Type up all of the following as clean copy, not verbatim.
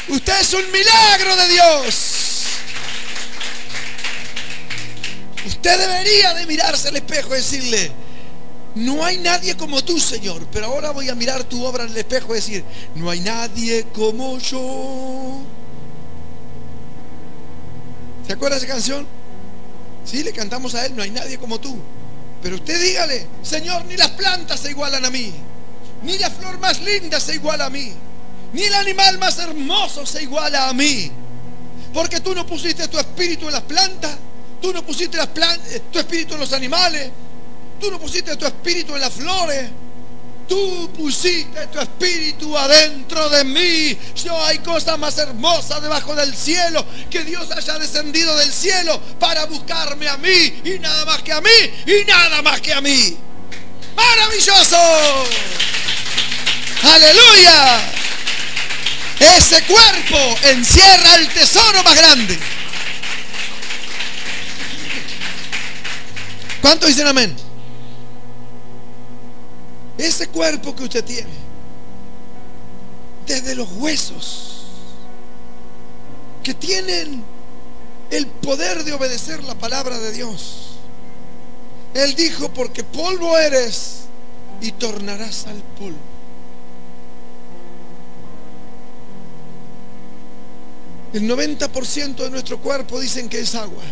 Usted es un milagro de Dios. Usted debería de mirarse al espejo y decirle: no hay nadie como tú, Señor. Pero ahora voy a mirar tu obra en el espejo y decir: no hay nadie como yo. ¿Se acuerda de esa canción? Sí, le cantamos a Él: no hay nadie como tú. Pero usted dígale: Señor, ni las plantas se igualan a mí, ni la flor más linda se iguala a mí, ni el animal más hermoso se iguala a mí. Porque tú no pusiste tu espíritu en las plantas, tú no pusiste tu espíritu en los animales, tú no pusiste tu espíritu en las flores, tú pusiste tu espíritu adentro de mí. Yo, hay cosas más hermosas debajo del cielo, que Dios haya descendido del cielo para buscarme a mí, y nada más que a mí, y nada más que a mí. ¡Maravilloso! ¡Aleluya! Ese cuerpo encierra el tesoro más grande. ¿Cuántos dicen amén? Ese cuerpo que usted tiene, desde los huesos, que tienen el poder de obedecer la palabra de Dios. Él dijo: porque polvo eres y tornarás al polvo. El 90% de nuestro cuerpo dicen que es agua.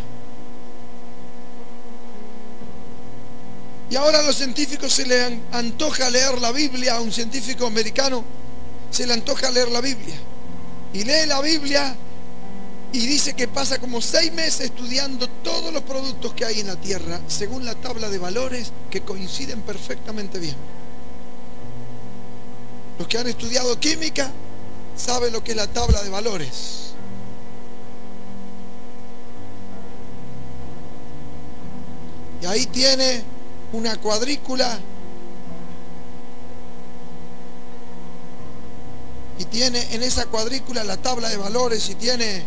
Y ahora a los científicos se les antoja leer la Biblia. A un científico americano se le antoja leer la Biblia, y lee la Biblia y dice que pasa como 6 meses estudiando todos los productos que hay en la tierra según la tabla de valores, que coinciden perfectamente bien. Los que han estudiado química saben lo que es la tabla de valores. Y ahí tiene una cuadrícula, y tiene en esa cuadrícula la tabla de valores, y tiene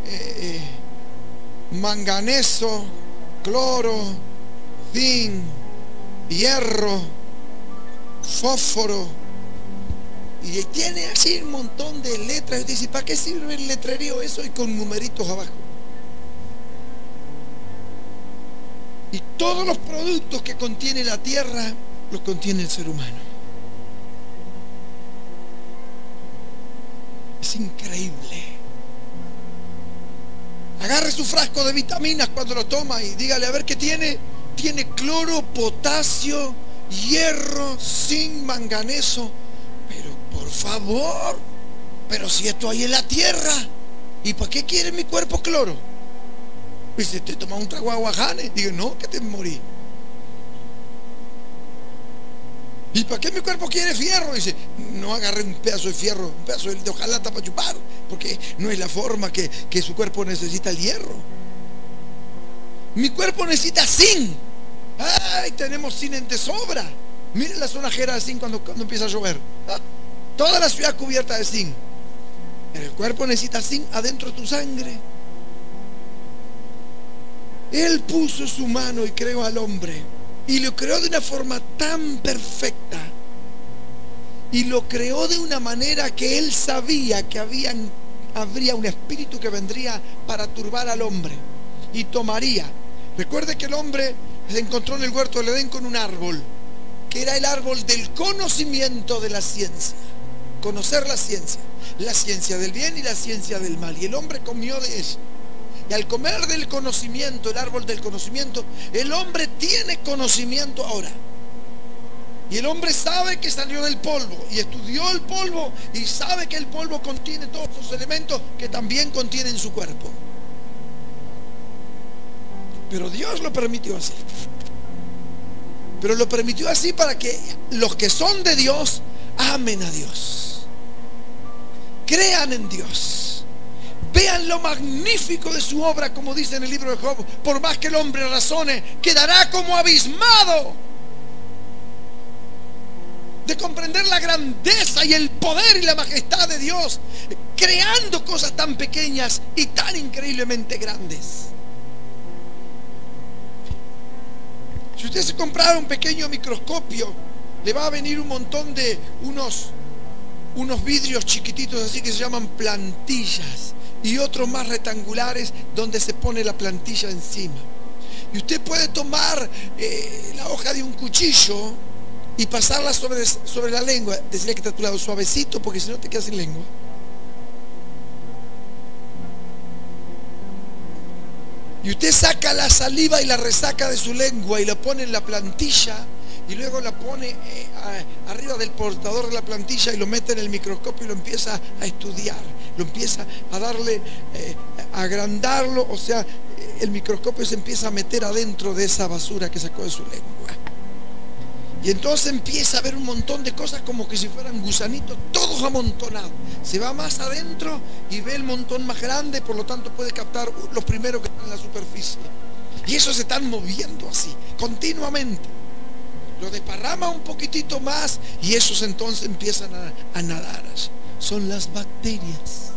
manganeso, cloro, zinc, hierro, fósforo, y tiene así un montón de letras. Y dice: ¿para qué sirve el letrerío eso? Y con numeritos abajo. Y todos los productos que contiene la tierra los contiene el ser humano. Es increíble. Agarre su frasco de vitaminas cuando lo toma y dígale: a ver qué tiene. Tiene cloro, potasio, hierro, zinc, manganeso. Pero por favor, pero si esto hay en la tierra, ¿y para qué quiere mi cuerpo cloro? Y si te tomas un trago de aguajane, digo: no, que te morí. ¿Y para qué mi cuerpo quiere fierro? Dice: no agarre un pedazo de fierro, un pedazo de hojalata para chupar, porque no es la forma que su cuerpo necesita el hierro. Mi cuerpo necesita zinc. ¡Ay! Tenemos zinc de sobra. Miren la sonajera de zinc cuando empieza a llover. ¿Ah? Toda la ciudad cubierta de zinc. El cuerpo necesita zinc adentro de tu sangre. Él puso su mano y creó al hombre, y lo creó de una forma tan perfecta, y lo creó de una manera que él sabía que habría un espíritu que vendría para turbar al hombre y tomaría. Recuerde que el hombre se encontró en el huerto del Edén con un árbol, que era el árbol del conocimiento de la ciencia. Conocer la ciencia del bien y la ciencia del mal, y el hombre comió de eso. Y al comer del conocimiento, el árbol del conocimiento, el hombre tiene conocimiento ahora. Y el hombre sabe que salió del polvo, y estudió el polvo, y sabe que el polvo contiene todos los elementos que también contiene en su cuerpo. Pero Dios lo permitió así. Pero lo permitió así para que los que son de Dios amen a Dios, crean en Dios, vean lo magnífico de su obra, como dice en el libro de Job: por más que el hombre razone, quedará como abismado de comprender la grandeza y el poder y la majestad de Dios, creando cosas tan pequeñas y tan increíblemente grandes. Si usted se comprara un pequeño microscopio, le va a venir un montón de unos unos vidrios chiquititos así que se llaman plantillas, y otros más rectangulares donde se pone la plantilla encima. Y usted puede tomar la hoja de un cuchillo y pasarla sobre la lengua. Decirle que está a tu lado suavecito, porque si no te quedas sin lengua. Y usted saca la saliva y la resaca de su lengua y la pone en la plantilla, y luego la pone arriba del portador de la plantilla y lo mete en el microscopio y lo empieza a estudiar, lo empieza a darle, a agrandarlo, o sea, el microscopio se empieza a meter adentro de esa basura que sacó de su lengua. Y entonces empieza a ver un montón de cosas como que si fueran gusanitos, todos amontonados. Se va más adentro y ve el montón más grande, por lo tanto puede captar los primeros que están en la superficie. Y esos se están moviendo así, continuamente. Lo desparrama un poquitito más y esos entonces empiezan a nadar. Son las bacterias.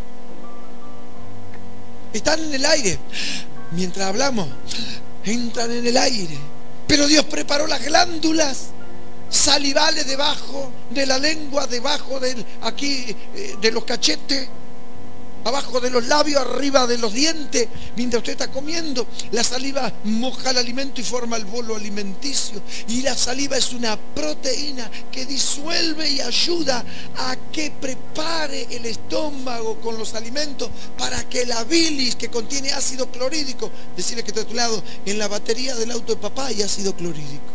Están en el aire. Mientras hablamos, entran en el aire. Pero Dios preparó las glándulas salivales debajo de la lengua, debajo de los cachetes, abajo de los labios, arriba de los dientes. Mientras usted está comiendo, la saliva moja el alimento y forma el bolo alimenticio. Y la saliva es una proteína que disuelve y ayuda a que prepare el estómago con los alimentos para que la bilis, que contiene ácido clorhídrico, decirle que está a tu lado, en la batería del auto de papá hay ácido clorhídrico.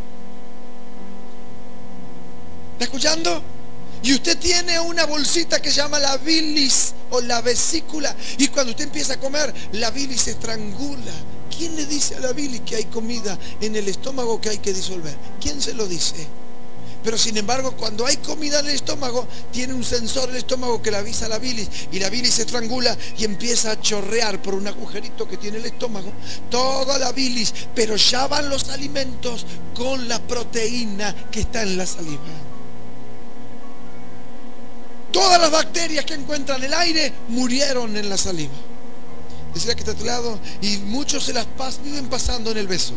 ¿Está escuchando? Y usted tiene una bolsita que se llama la bilis o la vesícula, y cuando usted empieza a comer, la bilis se estrangula. ¿Quién le dice a la bilis que hay comida en el estómago que hay que disolver? ¿Quién se lo dice? Pero sin embargo, cuando hay comida en el estómago, tiene un sensor en el estómago que le avisa a la bilis, y la bilis se estrangula y empieza a chorrear por un agujerito que tiene el estómago toda la bilis, pero ya van los alimentos con la proteína que está en la saliva. Todas las bacterias que encuentran en el aire murieron en la saliva. Decía que está a tu lado, y muchos se las viven pasando en el beso.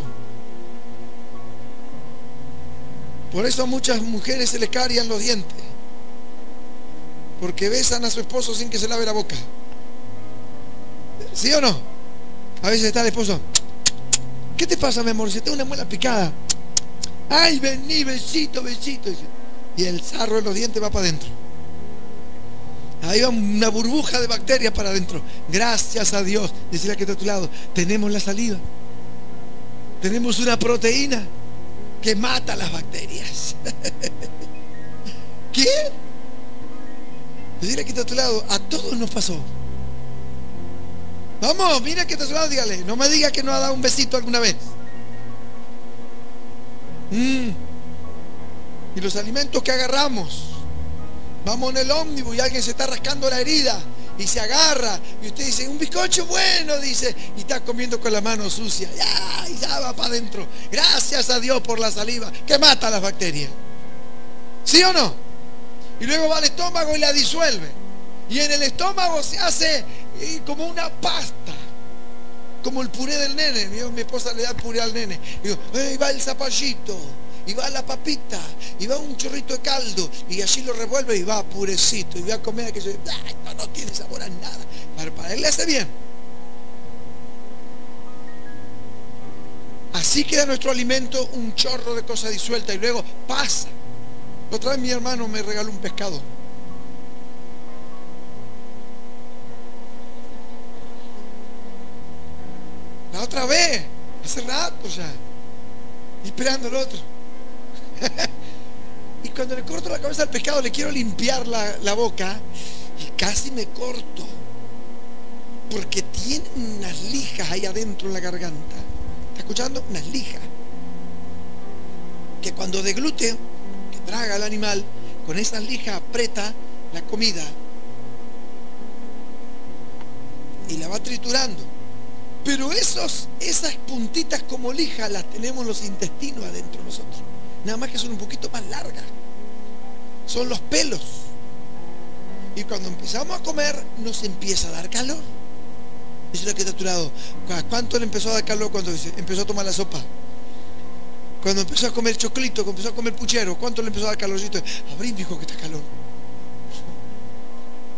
Por eso a muchas mujeres se les carían los dientes, porque besan a su esposo sin que se lave la boca. ¿Sí o no? A veces está el esposo: ¿qué te pasa, mi amor? Si tengo una muela picada. Ay, vení, besito, besito. Y el sarro de los dientes va para adentro. Ahí va una burbuja de bacterias para adentro. Gracias a Dios, decirle que está a tu lado, tenemos la saliva. Tenemos una proteína que mata las bacterias. ¿Qué? Decirle que está a tu lado, a todos nos pasó. Vamos, mira que está a tu lado, dígale, no me diga que no ha dado un besito alguna vez. Y los alimentos que agarramos, vamos en el ómnibus y alguien se está rascando la herida y se agarra, y usted dice, un bizcocho bueno, dice, y está comiendo con la mano sucia, y ya va para adentro. Gracias a Dios por la saliva que mata las bacterias. ¿Sí o no? Y luego va al estómago y la disuelve, y en el estómago se hace como una pasta, como el puré del nene. Mi esposa le da el puré al nene, y digo, ahí va el zapallito, y va la papita, y va un chorrito de caldo, y allí lo revuelve y va purecito, y va a comer aquello. Esto no tiene sabor a nada, para él le hace bien. Así queda nuestro alimento, un chorro de cosas disueltas, y luego pasa. Otra vez mi hermano me regaló un pescado. La otra vez, hace rato ya, esperando al otro. Y cuando le corto la cabeza al pescado, le quiero limpiar la boca, y casi me corto, porque tiene unas lijas ahí adentro en la garganta. ¿Está escuchando? Unas lijas que cuando deglute, que traga el animal, con esas lijas aprieta la comida y la va triturando. Pero esas puntitas como lija las tenemos los intestinos adentro de nosotros, nada más que son un poquito más largas, son los pelos. Y cuando empezamos a comer, nos empieza a dar calor. Eso es lo que está a tu lado. ¿Cuánto le empezó a dar calor cuando empezó a tomar la sopa? Cuando empezó a comer choclito, cuando empezó a comer puchero, ¿cuánto le empezó a dar calorcito? Abrí, dijo que está calor.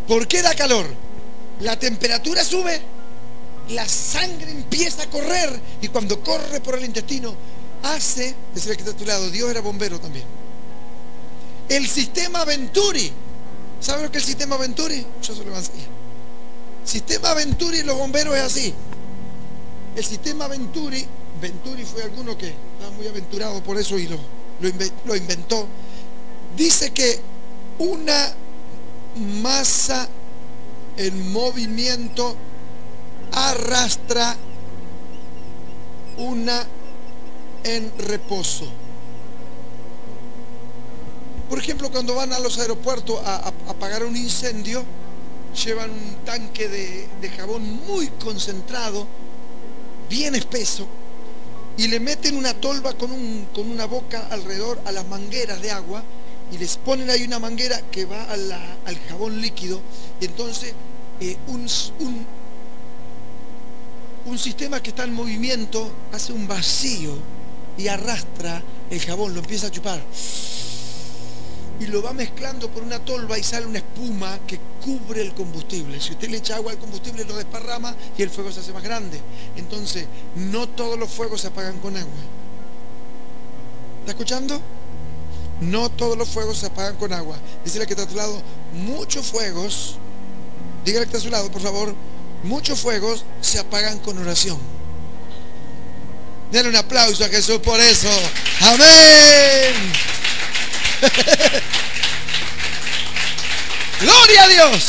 ¿Por qué da calor? La temperatura sube, la sangre empieza a correr, y cuando corre por el intestino hace, decía el que está a tu lado, Dios era bombero también. El sistema Venturi. ¿Sabe lo que es el sistema Venturi? Yo se lo voy a enseñar. Sistema Venturi, los bomberos es así. El sistema Venturi fue alguno que estaba muy aventurado por eso y lo inventó. Dice que una masa en movimiento arrastra una en reposo. Por ejemplo, cuando van a los aeropuertos a apagar un incendio, llevan un tanque de jabón muy concentrado, bien espeso, y le meten una tolva con una boca alrededor a las mangueras de agua, y les ponen ahí una manguera que va al jabón líquido, y entonces un sistema que está en movimiento hace un vacío y arrastra el jabón, lo empieza a chupar y lo va mezclando por una tolva y sale una espuma que cubre el combustible. Si usted le echa agua al combustible, lo desparrama y el fuego se hace más grande. Entonces, no todos los fuegos se apagan con agua. ¿Está escuchando? No todos los fuegos se apagan con agua. Dice la que está a tu lado, muchos fuegos, dígale que está a su lado, por favor, muchos fuegos se apagan con oración. Denle un aplauso a Jesús por eso. Amén. Gloria a Dios.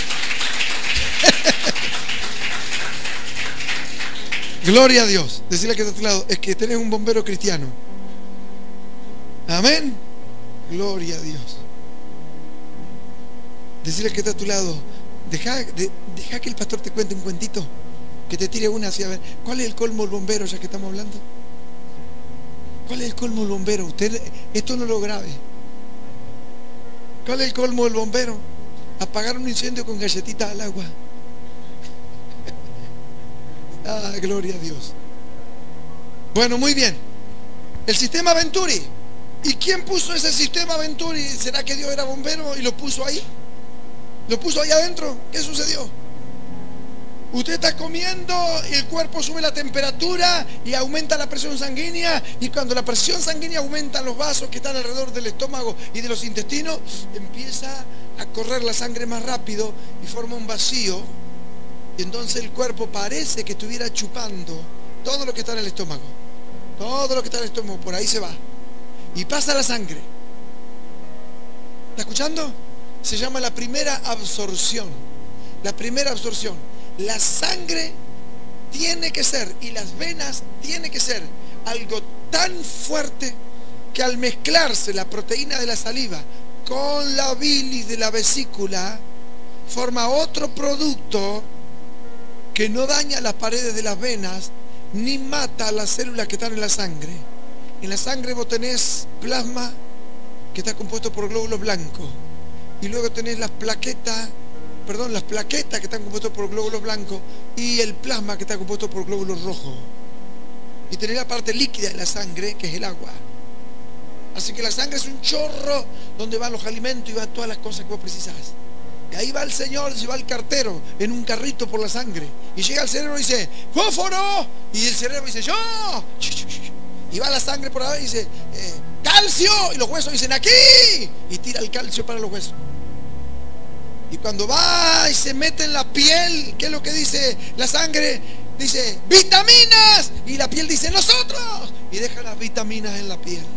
Gloria a Dios. Decirle que está a tu lado, es que tenés un bombero cristiano. Amén. Gloria a Dios. Decirle que está a tu lado, deja que el pastor te cuente un cuentito, que te tire una así a ver. ¿Cuál es el colmo del bombero, ya que estamos hablando? ¿Cuál es el colmo del bombero? Usted, esto no lo grabe. ¿Cuál es el colmo del bombero? Apagar un incendio con galletitas al agua. Ah, gloria a Dios. Bueno, muy bien. El sistema Venturi. ¿Y quién puso ese sistema Venturi? ¿Será que Dios era bombero y lo puso ahí? ¿Lo puso ahí adentro? ¿Qué sucedió? Usted está comiendo y el cuerpo sube la temperatura y aumenta la presión sanguínea, y cuando la presión sanguínea aumenta en los vasos que están alrededor del estómago y de los intestinos, empieza a correr la sangre más rápido y forma un vacío, y entonces el cuerpo parece que estuviera chupando todo lo que está en el estómago. Todo lo que está en el estómago, por ahí se va y pasa la sangre. ¿Está escuchando? Se llama la primera absorción. La primera absorción. La sangre tiene que ser, y las venas tiene que ser algo tan fuerte que al mezclarse la proteína de la saliva con la bilis de la vesícula, forma otro producto que no daña las paredes de las venas ni mata a las células que están en la sangre. En la sangre vos tenés plasma, que está compuesto por glóbulos blancos, y luego tenés las plaquetas que están compuestas por glóbulos blancos, y el plasma, que está compuesto por glóbulos rojos, y tenés la parte líquida de la sangre, que es el agua. Así que la sangre es un chorro donde van los alimentos y van todas las cosas que vos precisás. Y ahí va el Señor, se va el cartero en un carrito por la sangre, y llega el cerebro y dice, ¡fósforo! Y el cerebro dice, ¡yo! Y va la sangre por ahí y dice, ¡calcio! Y los huesos dicen, ¡aquí! Y tira el calcio para los huesos. Y cuando va y se mete en la piel, ¿qué es lo que dice la sangre? Dice, ¡vitaminas! Y la piel dice, ¡nosotros! Y deja las vitaminas en la piel.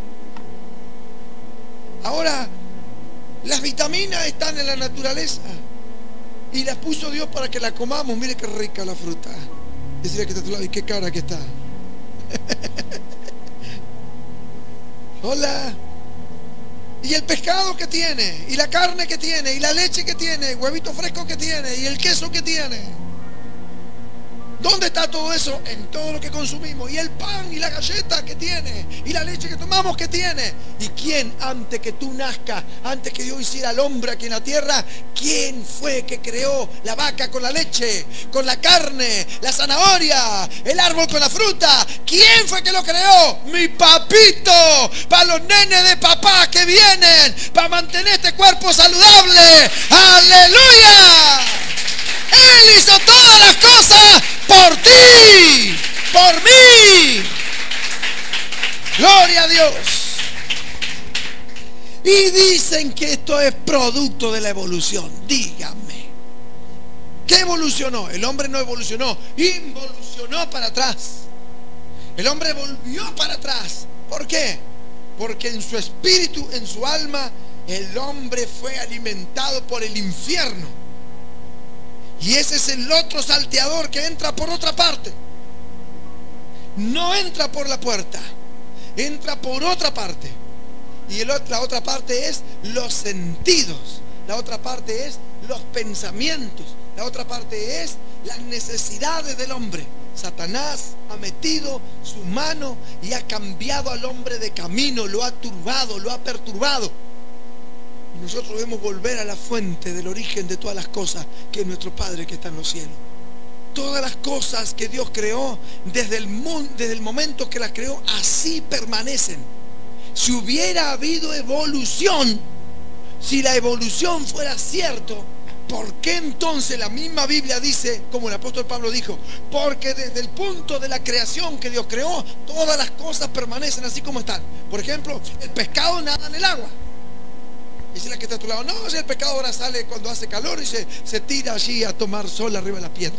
Ahora, las vitaminas están en la naturaleza y las puso Dios para que la comamos. Mire qué rica la fruta. Decía que está a tu lado, y qué cara que está. Hola. Y el pescado que tiene, y la carne que tiene, y la leche que tiene, el huevito fresco que tiene, y el queso que tiene. ¿Dónde está todo eso? En todo lo que consumimos. Y el pan y la galleta que tiene, y la leche que tomamos que tiene. ¿Y quién, antes que tú nazcas, antes que Dios hiciera al hombre aquí en la tierra, quién fue que creó la vaca con la leche, con la carne, la zanahoria, el árbol con la fruta? ¿Quién fue que lo creó? Mi papito, para los nenes de papá que vienen, para mantener este cuerpo saludable. ¡Aleluya! dicen que esto es producto de la evolución? Díganme. ¿Qué evolucionó? El hombre no evolucionó, involucionó para atrás. El hombre volvió para atrás. ¿Por qué? Porque en su espíritu, en su alma, el hombre fue alimentado por el infierno. Y ese es el otro salteador que entra por otra parte. No entra por la puerta, entra por otra parte. Y la otra parte es los sentidos. La otra parte es los pensamientos. La otra parte es las necesidades del hombre. Satanás ha metido su mano y ha cambiado al hombre de camino, lo ha turbado, lo ha perturbado. Y nosotros debemos volver a la fuente del origen de todas las cosas, que es nuestro Padre que está en los cielos. Todas las cosas que Dios creó, desde el momento que las creó, así permanecen. Si hubiera habido evolución, si la evolución fuera cierto, ¿por qué entonces la misma Biblia dice, como el apóstol Pablo dijo, porque desde el punto de la creación que Dios creó, todas las cosas permanecen así como están? Por ejemplo, el pescado nada en el agua. Dice la que está a tu lado, no, si el pescado ahora sale cuando hace calor y se tira allí a tomar sol arriba de la piedra.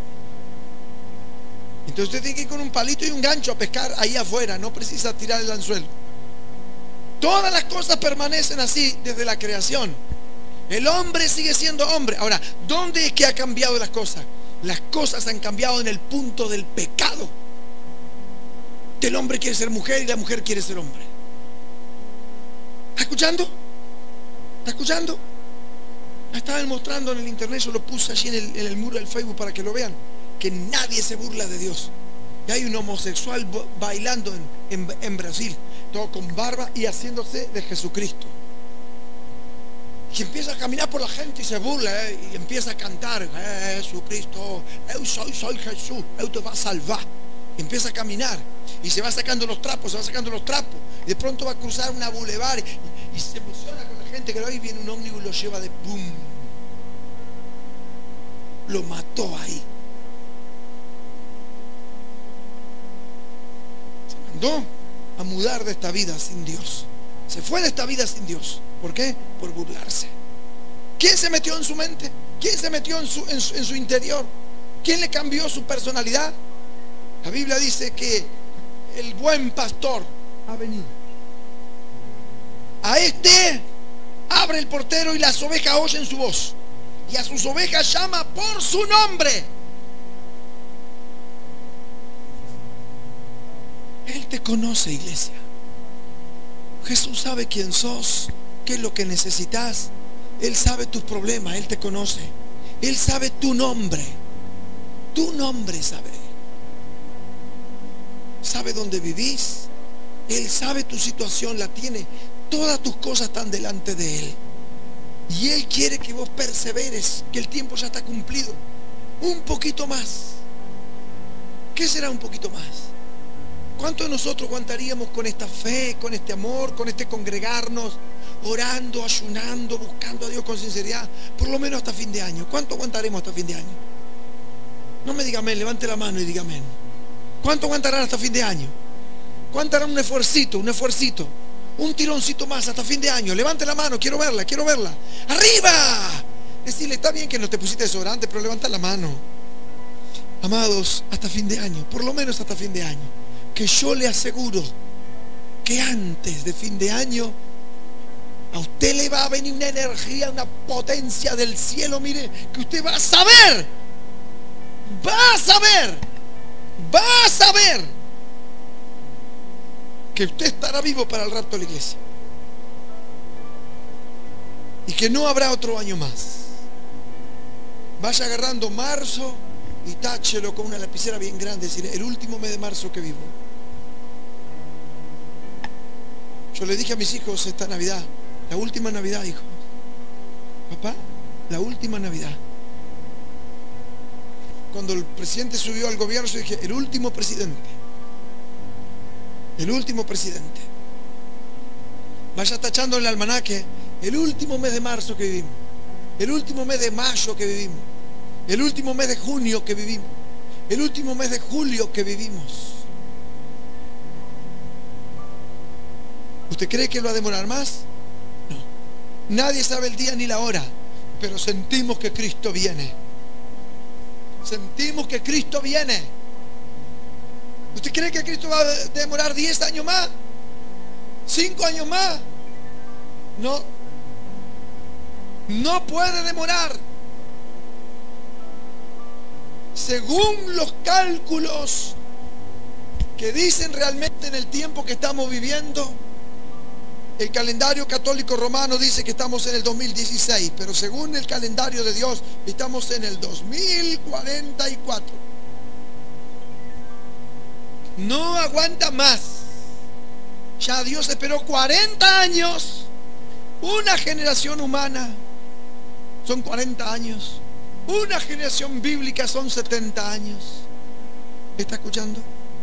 Entonces usted tiene que ir con un palito y un gancho a pescar ahí afuera, no precisa tirar el anzuelo. Todas las cosas permanecen así desde la creación. El hombre sigue siendo hombre. Ahora, ¿dónde es que ha cambiado las cosas? Las cosas han cambiado en el punto del pecado. El hombre quiere ser mujer y la mujer quiere ser hombre. ¿Está escuchando? ¿Está escuchando? Estaban mostrando en el internet, yo lo puse allí en el muro del Facebook para que lo vean, que nadie se burla de Dios. Y hay un homosexual bailando en Brasil, todo con barba y haciéndose de Jesucristo. Y empieza a caminar por la gente y se burla, y empieza a cantar, Jesucristo, yo soy Jesús, yo te va a salvar. Y empieza a caminar y se va sacando los trapos, y de pronto va a cruzar una bulevar y se emociona con la gente que lo ve, y viene un ómnibus y lo lleva de pum. Lo mató ahí. Se mandó a mudar de esta vida sin Dios. Se fue de esta vida sin Dios. ¿Por qué? Por burlarse. ¿Quién se metió en su mente? ¿Quién se metió en su interior? ¿Quién le cambió su personalidad? La Biblia dice que el buen pastor ha venido. A este abre el portero y las ovejas oyen su voz. Y a sus ovejas llama por su nombre. Él te conoce, iglesia. Jesús sabe quién sos, qué es lo que necesitas. Él sabe tus problemas, Él te conoce. Él sabe tu nombre. Tu nombre sabe. Sabe dónde vivís. Él sabe tu situación, la tiene. Todas tus cosas están delante de Él. Y Él quiere que vos perseveres, que el tiempo ya está cumplido. Un poquito más. ¿Qué será un poquito más? ¿Cuánto de nosotros aguantaríamos con esta fe, con este amor, con este congregarnos, orando, ayunando, buscando a Dios con sinceridad, por lo menos hasta fin de año? ¿Cuánto aguantaremos hasta fin de año? No me diga amén, levante la mano y diga amén. ¿Cuánto aguantarán hasta fin de año? ¿Cuánto harán un esfuercito, un tironcito más hasta fin de año? Levante la mano, quiero verla. ¡Arriba! Decirle, está bien que no te pusiste desodorante, pero levanta la mano. Amados, hasta fin de año, por lo menos hasta fin de año. Que yo le aseguro que antes de fin de año a usted le va a venir una energía, una potencia del cielo, mire, que usted va a saber que usted estará vivo para el rapto de la iglesia y que no habrá otro año más. Vaya agarrando marzo y táchelo con una lapicera bien grande, es decir, el último mes de marzo que vivo. Yo le dije a mis hijos esta Navidad, la última Navidad, hijo. Papá, la última Navidad. Cuando el presidente subió al gobierno, yo dije, el último presidente. Vaya tachando en el almanaque el último mes de marzo que vivimos, el último mes de mayo que vivimos, el último mes de junio que vivimos, el último mes de julio que vivimos. ¿Usted cree que va a demorar más? No. Nadie sabe el día ni la hora, pero sentimos que Cristo viene. Sentimos que Cristo viene. ¿Usted cree que Cristo va a demorar 10 años más? 5 años más. No. No puede demorar. Según los cálculos que dicen realmente en el tiempo que estamos viviendo, el calendario católico romano dice que estamos en el 2016, pero según el calendario de Dios estamos en el 2044. No aguanta más. Ya Dios esperó 40 años. Una generación humana son 40 años. Una generación bíblica son 70 años. ¿Está escuchando?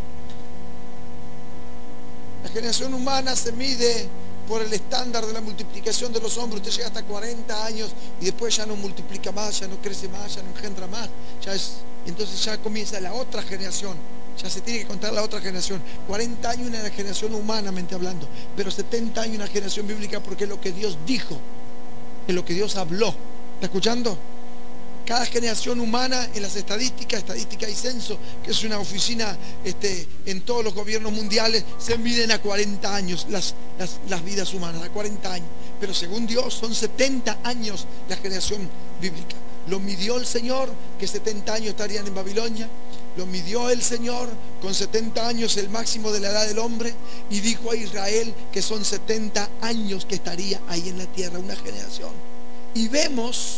La generación humana se mide por el estándar de la multiplicación de los hombres. Usted llega hasta 40 años y después ya no multiplica más, ya no crece más, ya no engendra más. Entonces ya comienza la otra generación. Ya se tiene que contar la otra generación. 40 años una generación humanamente hablando, pero 70 años una generación bíblica, porque es lo que Dios dijo, es lo que Dios habló. ¿Está escuchando? Cada generación humana en las estadísticas, estadística y censo, que es una oficina en todos los gobiernos mundiales, se miden a 40 años las vidas humanas, a 40 años. Pero según Dios son 70 años la generación bíblica. Lo midió el Señor, que 70 años estarían en Babilonia. Lo midió el Señor con 70 años, el máximo de la edad del hombre, y dijo a Israel que son 70 años que estaría ahí en la tierra, una generación. Y vemos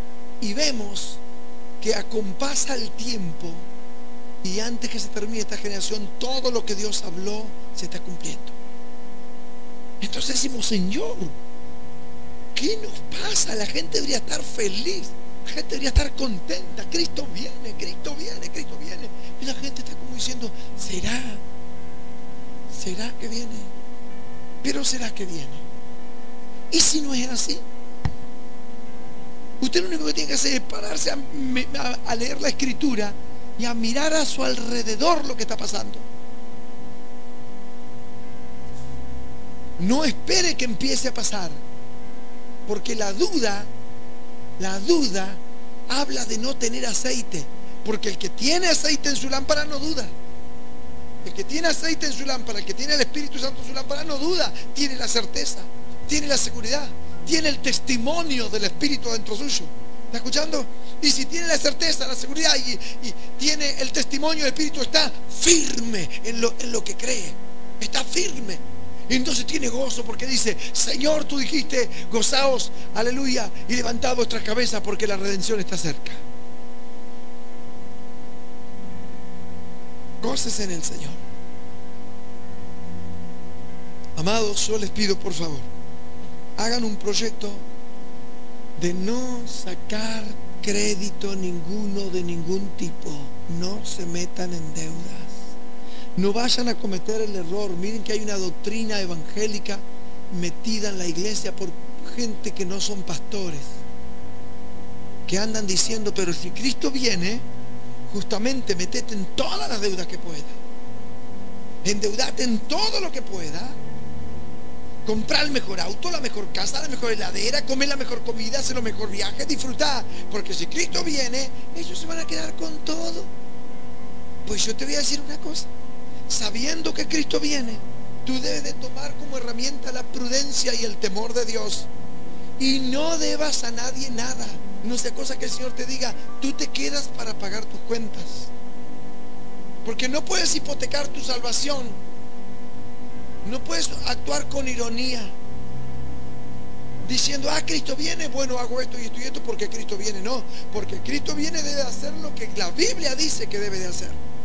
que acompasa el tiempo, y antes que se termine esta generación, todo lo que Dios habló se está cumpliendo. Entonces decimos: Señor, ¿qué nos pasa? La gente debería estar feliz, la gente debería estar contenta. Cristo viene, Cristo viene, Cristo viene. Y la gente está como diciendo: ¿será que viene? Pero ¿será que viene? ¿Y si no es así? Usted lo único que tiene que hacer es pararse a leer la Escritura y a mirar a su alrededor lo que está pasando. No espere que empiece a pasar, porque la duda habla de no tener aceite, porque el que tiene aceite en su lámpara no duda. El que tiene aceite en su lámpara, el que tiene el Espíritu Santo en su lámpara, no duda, tiene la certeza, tiene la seguridad, tiene el testimonio del Espíritu dentro suyo. ¿Está escuchando? Y si tiene la certeza, la seguridad y tiene el testimonio del Espíritu, está firme en lo que cree. Está firme. Y entonces tiene gozo, porque dice: Señor, tú dijiste, gozaos, aleluya, y levantad vuestras cabezas, porque la redención está cerca. Gócese en el Señor. Amados, yo les pido, por favor, hagan un proyecto de no sacar crédito ninguno de ningún tipo. No se metan en deudas. No vayan a cometer el error. Miren que hay una doctrina evangélica metida en la iglesia por gente que no son pastores, que andan diciendo: pero si Cristo viene, justamente metete en todas las deudas que pueda, endeudate en todo lo que pueda, comprar el mejor auto, la mejor casa, la mejor heladera, comer la mejor comida, hacer los mejores viajes, disfrutar, porque si Cristo viene, ellos se van a quedar con todo. Pues yo te voy a decir una cosa: sabiendo que Cristo viene, tú debes de tomar como herramienta la prudencia y el temor de Dios, y no debas a nadie nada. No sea cosa que el Señor te diga: tú te quedas para pagar tus cuentas, porque no puedes hipotecar tu salvación. No puedes actuar con ironía diciendo: Cristo viene, bueno, hago esto y esto y esto porque Cristo viene. No, porque Cristo viene, debe hacer lo que la Biblia dice que debe de hacer.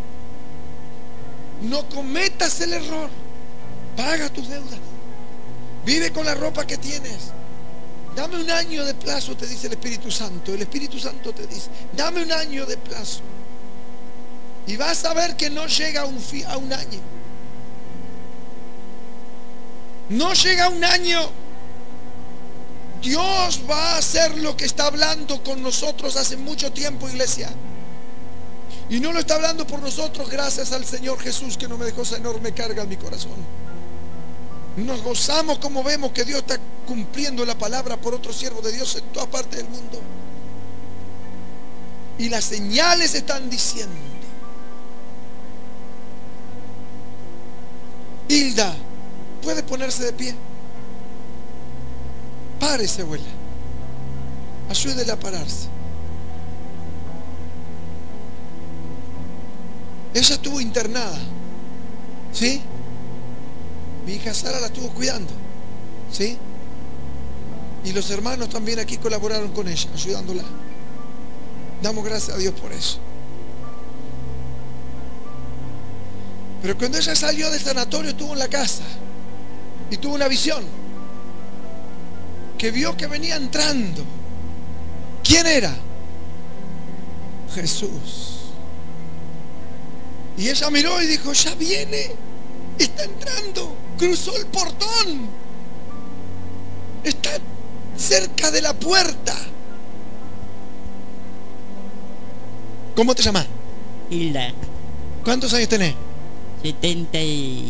No cometas el error. Paga tus deudas, vive con la ropa que tienes. Dame un año de plazo, te dice el Espíritu Santo. El Espíritu Santo te dice: dame un año de plazo, y vas a ver que no llega a un año. No llega un año. Dios va a hacer lo que está hablando con nosotros hace mucho tiempo, iglesia. Y no lo está hablando por nosotros, gracias al Señor Jesús, que no me dejó esa enorme carga en mi corazón. Nos gozamos como vemos que Dios está cumpliendo la palabra por otro siervo de Dios en toda parte del mundo. Y las señales están diciendo. Hilda, ¿puede ponerse de pie? Párese, abuela. Ayúdele a pararse. Ella estuvo internada, ¿sí? Mi hija Sara la estuvo cuidando, ¿sí? Y los hermanos también aquí colaboraron con ella, ayudándola. Damos gracias a Dios por eso. Pero cuando ella salió del sanatorio, estuvo en la casa y tuvo una visión, que vio que venía entrando. ¿Quién era? Jesús. Y ella miró y dijo: ya viene, está entrando, cruzó el portón, está cerca de la puerta. ¿Cómo te llamas? Hilda. ¿Cuántos años tenés? 70 y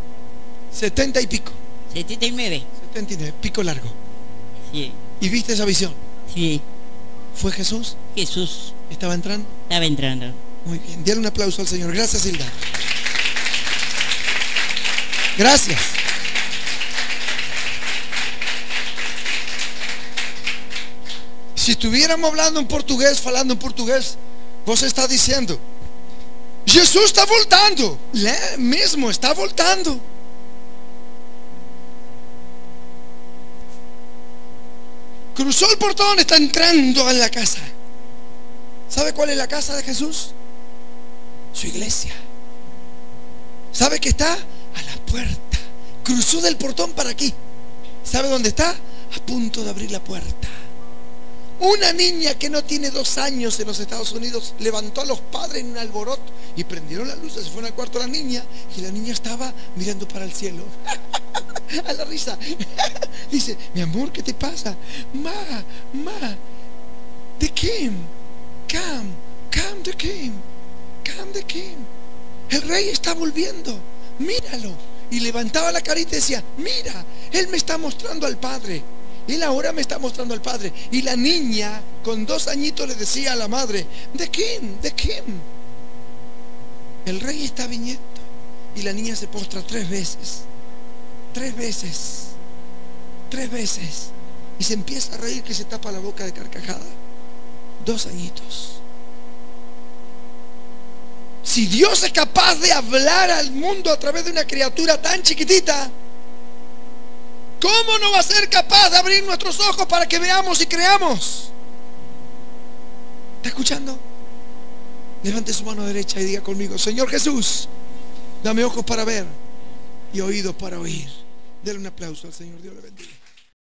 79. 79, pico largo. Sí. ¿Y viste esa visión? Sí. ¿Fue Jesús? Jesús. ¿Estaba entrando? Estaba entrando. Muy bien, dale un aplauso al Señor. Gracias, Hilda. Gracias. Si estuviéramos hablando en portugués, falando en portugués, vos estás diciendo: Jesús está voltando. Lá mesmo, está voltando. Cruzó el portón, está entrando en la casa. ¿Sabe cuál es la casa de Jesús? Su iglesia. ¿Sabe que está? A la puerta. Cruzó del portón para aquí. ¿Sabe dónde está? A punto de abrir la puerta. Una niña que no tiene 2 años en los Estados Unidos levantó a los padres en un alboroto y prendieron las luces. Se fueron al cuarto de la niña y la niña estaba mirando para el cielo. A la risa. Dice: mi amor, ¿qué te pasa? Ma, the king, come the king, come the king. El rey está volviendo, míralo. Y levantaba la carita y decía: mira, él me está mostrando al Padre. Él ahora me está mostrando al Padre. Y la niña con 2 añitos le decía a la madre: the king, the king. El rey está viniendo. Y la niña se postra 3 veces. 3 veces. 3 veces. Y se empieza a reír, que se tapa la boca de carcajada. 2 añitos. Si Dios es capaz de hablar al mundo a través de una criatura tan chiquitita, ¿cómo no va a ser capaz de abrir nuestros ojos para que veamos y creamos? ¿Está escuchando? Levante su mano derecha y diga conmigo: Señor Jesús, dame ojos para ver y oídos para oír. Dele un aplauso al Señor. Dios le bendiga.